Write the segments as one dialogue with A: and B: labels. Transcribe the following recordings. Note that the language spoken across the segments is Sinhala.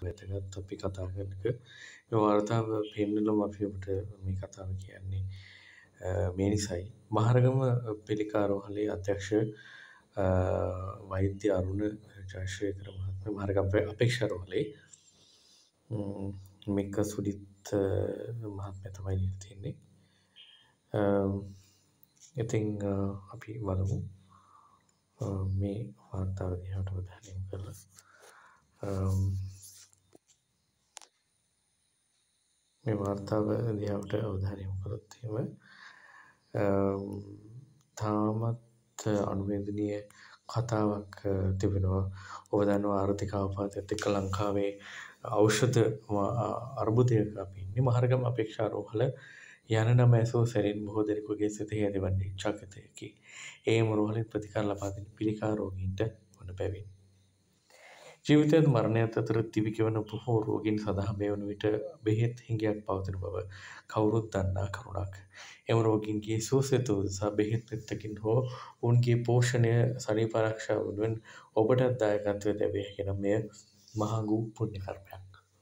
A: වැදගත් අපි කතා කරන එක. මේ වාර්තාව පෙන්නලම අපි ඔබට මේ කතාව කියන්නේ මේ නිසයි. මහරගම පිළිකා රෝහලේ අධ්‍යක්ෂ වෛද්‍ය අරුණ ජයශ්‍රේකර මහත්මයා මහරගම අපේක්ෂා රෝහලේ මේක සුදිත් මහත්මයා තමයි ලියලා තින්නේ. ඉතින් අපි බලමු මේ වාර්තාව දිහාට අවධානය යොමු කරලා මේ වාර්තාව දිහාට අවධානය යොමු කරොත් එහෙම තාමත් අනුවේදනීය කතාවක් තිබෙනවා. ඔබ දන්නවා ආර්ථික ආපදායත් එක්ක ලංකාවේ ඖෂධ අර්බුදයක අපි ඉන්නේ. මහරගම අපේක්ෂා රෝහල යන නම ඇසූ සැරින් බොහෝ දෙනෙකුගේ සිතෙහි ඇතිවන්නේ චකිතයකි. ඒම රෝහලෙන් ප්‍රතිකාර ලබා දෙන පිළිකා රෝගීන්ට වන බැවින්. ජීවිතයත් මරණයත් අතර දිවිගෙවන බොහෝ රෝගීන් සඳහා මේ වන විට බෙහෙත් හිඟයක් පවතින බව කවුරුත් දන්නා කරුණක්. එම රෝගීන්ගේ සුවසෙත උදෙසා බෙහෙත් පෙත්තකින් හෝ ඔවුන්ගේ පෝෂණය සනීප ආරක්ෂාව වෙනුවෙන් ඔබටත් දායකත්වය ලැබිය හැකි නම් මෙය මහඟු පුණ්‍ය කර්මයක්.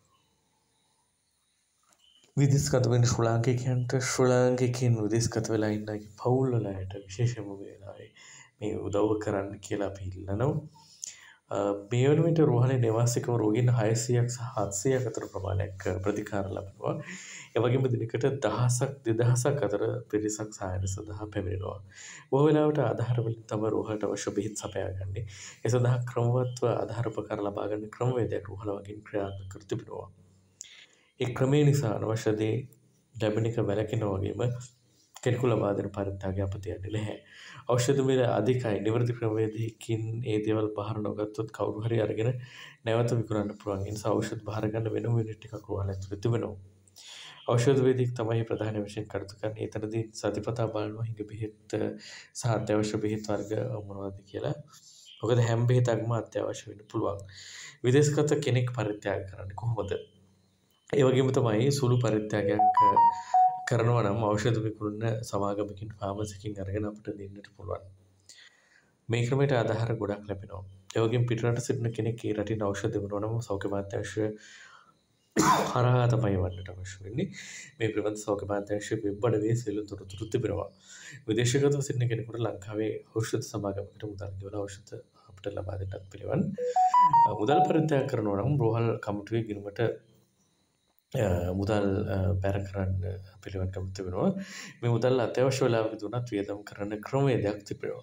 A: විදේශගත වෙන ශ්‍රී ලාංකිකයන්ට ශ්‍රී ලාංකිකයින් විදේශගත වෙලා ඉන්න අය පවුල් වල අයට විශේෂයෙන්ම මේ වෙලාවේ මේ උදව් කරන්න කියලා අපි ඉල්ලනවා. මේ වන විට රෝහලේ නිවාසිකව රෝගීන් 600ක් සහ 700ක් අතර ප්‍රමාණයක් ප්‍රතිකාර ලබනවා. ඒ වගේම දිනකට 1000ක් 2000ක් අතර පිරිසක් සායන සඳහා පැමිණෙනවා. බොහෝ වෙලාවට ආධාර වලින් තම රෝහලට අවශ්‍ය බෙහෙත් සපයාගන්නේ. ඒ සඳහා ක්‍රමවත්ව ආධාර උපකාර ලබා ගන්න ක්‍රමවේදයක් රෝහල වලින් ක්‍රියාත්මක කර තිබෙනවා. ඒ ක්‍රමය නිසා අනවශ්‍ය දේ ලැබෙන එක වැළකෙනවා වගේම කෙනෙකු ලබා දෙන පරිත්‍යාගය අපතියන්නේ නැහැ. ඖෂධ මිල අධිකයි. නිවැරදි ක්‍රමවේදයකින් ඒ දේවල් බාර නොගත්තොත් කවුරු හරි අරගෙන නැවත විකුණන්න පුළුවන්. ඒ නිසා ඖෂධ බාර ගන්න වෙනම යුනිට් එකක් රෝහල ඇතුළේ තිබෙනවා. ඖෂධ වේදික තමයි ප්‍රධාන වශයෙන් කටයුතු කරන්නේ. එතනදී සතිපතා බලනවා හිඟ බෙහෙත් සහ අත්‍යවශ්‍ය බෙහෙත් වර්ග මොනවද කියලා. මොකද හැම බෙහෙතක්ම අත්‍යවශ්‍ය වෙන්න පුළුවන්. විදේශගත කෙනෙක් පරිත්‍යාග කරන්නේ කොහොමද? ඒ වගේම තමයි සුළු පරිත්‍යාගයක් කරනවා නම් ඖෂධ විකුණන සමාගමකින් ෆාමසිකින් අරගෙන අපිට දෙන්නට පුළුවන්. මේ ක්‍රමයට ආධාර ගොඩක් ලැබෙනවා. ඒ වගේම පිටරට සිටින කෙනෙක් ඒ රටින් ඖෂධ දෙනවා නම් සෞඛ්‍ය අමාත්‍යාංශය හරහා තමයි වන්නට අවශ්‍ය වෙන්නේ. මේ පිළිබඳ සෞඛ්‍ය අමාත්‍යාංශයේ වෙබ් අඩවියේ සියලු තොරතුරු තිබෙනවා. විදේශගතව සිටින කෙනෙකුට ලංකාවේ ඖෂධ සමාගමකට මුදල් ගෙවලා ඖෂධ අපිට ලබා දෙන්නත් පිළිවන්. මුදල් පරිත්‍යාග කරනවා නම් රෝහල් කමිටුවේ ගිණුමට මුදල් බැර කරන්න පිළිවෙලක් තිබෙනවා. මේ මුදල් අත්‍යවශ්‍ය වෙලාවකදී උනත් වියදම් කරන ක්‍රමවේදයක් තිබෙනවා.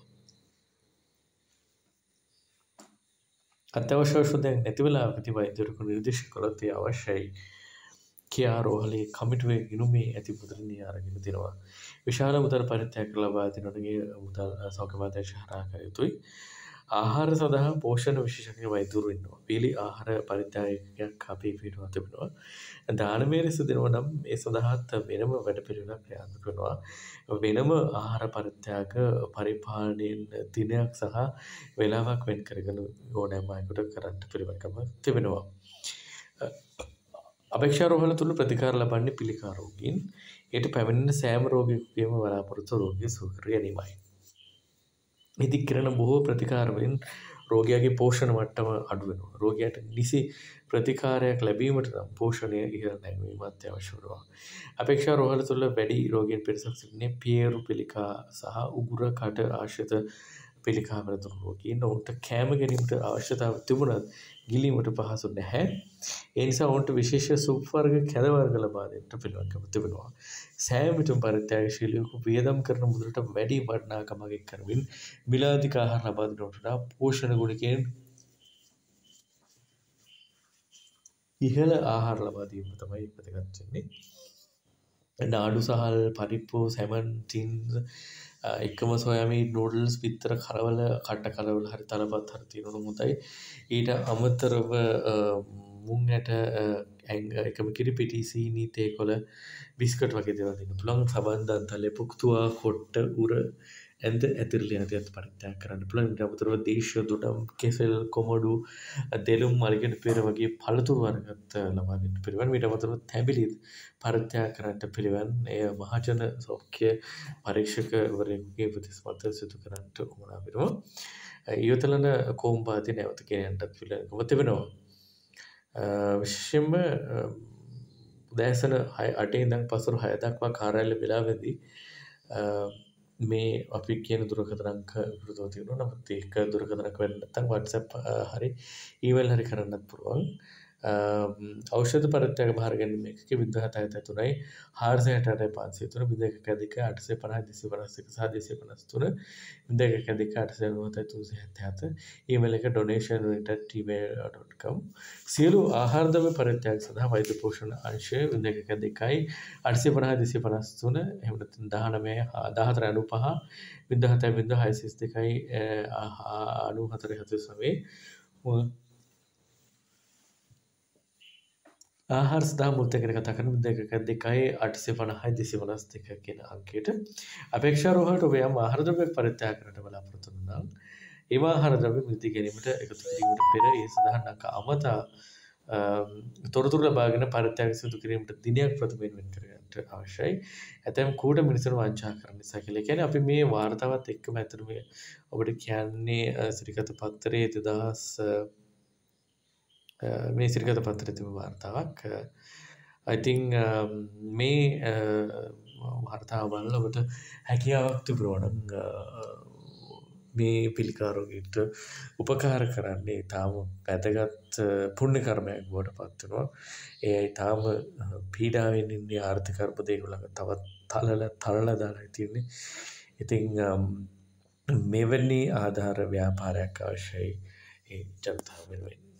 A: අත්‍යවශ්‍ය ඖෂධයක් නැති වෙලාවකදී වෛද්‍යවරු නිර්දේශ කළොත් ඒ අවශ්‍යයි කියා රෝහලේ කමිටුවේ ගිණුමේ ඇති මුදලින් අරගෙන දෙනවා. විශාල මුදල් පරිත්‍යාග ලබා දෙනවගේ මුදල් සෞඛ්‍ය අමාත්‍යාංශය හරහා කළ යුතුයි. ආහාර සඳහා පෝෂණ විශේෂඥ වෛද්‍යවරු ඉන්නවා. පීලි ආහාර පරිත්‍යාගයක් අපි පිටුවා තිබෙනවා. දානමය ලෙස දෙනවා නම් ඒ සඳහාත් වෙනම වැඩපිළිවෙලක් ක්‍රියාත්මක කරනවා. වෙනම ආහාර පරිත්‍යාග පරිපාලනයෙන් දිනයක් සහ වේලාවක් වෙන් කරගෙන ඕනෑම අයෙකුට කරන්න පිළිවෙලකම තිබෙනවා. අපේක්ෂා රෝහල තුල ප්‍රතිකාර ලබන්නේ පිළිකා රෝගීන්. ඊට පැමිණෙන සෑම රෝගියෙකුගේම බලාපොරොත්තු රෝගිය සුව කර ගැනීමයි. ඉදිරි කරන බොහෝ ප්‍රතිකාර වලින් රෝගියාගේ පෝෂණ මට්ටම අඩු වෙනවා. රෝගියාට නිසි ප්‍රතිකාරයක් ලැබීමට නම් පෝෂණය ඉහළ නැංවීම අත්‍යවශ්‍ය වෙනවා. අපේක්ෂා රෝහල තුළ වැඩි රෝගීන් පිරිසක් සිටින්නේ පියරු පිළිකා සහ උගුර කට ආශ්‍රිත පිළිකා වල රෝගීන්. ඔවුන්ට කෑම ගැනීමට අවශ්‍යතාව තිබුණත් ගිලීමට පහසු නැහැ. ඒ නිසා ඔවුන්ට විශේෂ සුප් වර්ග කැඳ වර්ග ලබා දෙන්නට පිළිවන්කම තිබෙනවා. සෑම විටම පරිත්‍යාගශීලීව වියදම් කරන මුදලට වැඩි වටිනාකමක් එක් කරමින් මිලාදික ආහාර ලබා දෙනවට වඩා පෝෂණ ගුණිකයෙන් ඉහළ ආහාර ලබා දීම තමයි වැදගත් වෙන්නේ. නාඩු සහල් පරිප්පු සැමන් ටින්ස් එකම සොයාමීන් නූඩල්ස් පිත්තර කරවල කට්ට කලවල හරි තලපත් හරි තියෙනවා හොඳයි. ඊට අමතරව මුං ඇට එකම කිරිපිටි සීනි තේකොළ බිස්කට් වගේ දේවල් දෙන්න පුළුවන්. සබන් දන්තලේ පුක්තුවා කොට්ට උර ඇඳ ඇතිරිලි ආදියත් පරිත්‍යාග කරන්න පුළුවන්. ඊට අමතරව දේශීය දොඩම් කෙසෙල් කොමඩු දෙලුම් මල්ගෙන පෙර වගේ පළතුරු වර්ගත් ලබා දෙන්න පිළිවන්. ඊට අමතරව තැඹිලි පරිත්‍යාග කරන්න පිළිවන්. එය මහජන සෞඛ්‍ය පරීක්ෂකවරයෙකුගේ උපදෙස් මත සිදු කරන්නට උවමනා වෙනවා. ඊවතලන කෝම්බාදී නැවත ගෙනයන්නත් පිළිවෙලකම තිබෙනවා. විශේෂයෙන්ම උදෑසන 8 ඉඳන් පසුර 6 දක්වා කාර්යාලය වෙලාවෙදී මේ අපි කියන දුරකථන අංක විවෘතව තියෙනවා. නමුත් ඒක දුරකථන අංක වෙන්නේ නැත්නම් WhatsApp හරි ඊමේල් හරි කරන්නත් පුළුවන්. ඖෂධ පරිත්‍යාග භාර ගැනීම එකකේ 0763 468 503 0112 850 251 සහ 253 0112 897 ඊමේල් එක donation@gmail.com. සියලු ආහාර ද්‍රව්‍ය පරිත්‍යාග සඳහා වෛද්‍ය පෝෂණ අංශය 0112 850 253 එහෙම නැත්නම් 19 1495 07 632 9479 ආහාර සඳහා මුල්තැන් ගැන කතා කරන 02 850 252 කියන අංකයට අපේක්ෂා රෝහලට ඔබ යම් ආහාර ද්‍රව්‍යයක් පරිත්‍යාග කරන්නට බලාපොරොත්තු වෙනවා නම් ඒ ආහාර ද්‍රව්‍ය මිලදී ගැනීමට එකතු කිරීමට පෙර ඒ සඳහා නංක අමතා තොරතුරු ලබාගෙන පරිත්‍යාග සිදු කිරීමට දිනයක් ප්‍රථමයෙන් වෙන් කර ගන්නට අවශ්‍යයි. ඇතැම් කූට මිනිසුන් වංචා කරන නිසා කියලා. ඒ කියන්නේ අපි මේ වාර්තාවත් එක්කම ඇත්තටම ඔබට කියන්නේ සිරිකත පත්තරේ 2000 මේ සිරිකත පත්තරේ තිබු වාර්තාවක්. I think මේ වාර්තාව බලලා ඔබට හැකියාවක් තිබුණා නම් මේ පිළිකාරෝගීන්ට උපකාර කරන්නේ තාම වැදගත් පුණ්‍ය කර්මයක් බවට පත් වෙනවා. ඒ අය තාම පීඩාවෙන් ඉන්නේ ආර්ථික අර්බුදේ ඒගොල්ලන්ට තවත් තලලා දාලා තියෙන්නේ. ඉතින් මෙවැනි ආධාර ව්‍යාපාරයක් අවශ්‍යයි ඒ ජනතාව වෙනුවෙන්.